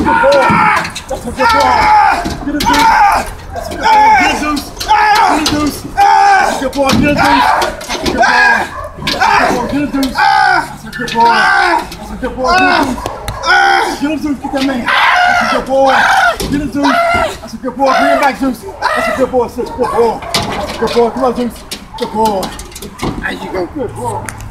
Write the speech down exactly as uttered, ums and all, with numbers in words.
good ball. That's a good ball. Get it, Zeus. That's a good ball. Get it, Zeus. Get it, Zeus. That's a good ball. Get it, Zeus. That's a good ball. Get it, Zeus. That's a good ball. That's a good ball. Get it, Zeus. Get it, Zeus. Get that man. That's a good ball. Get it, Zeus. That's a good ball. Bring it back, Zeus. That's a good ball, sis. Good ball. That's a good ball. Come on, Zeus. Good ball. There you go. Good ball.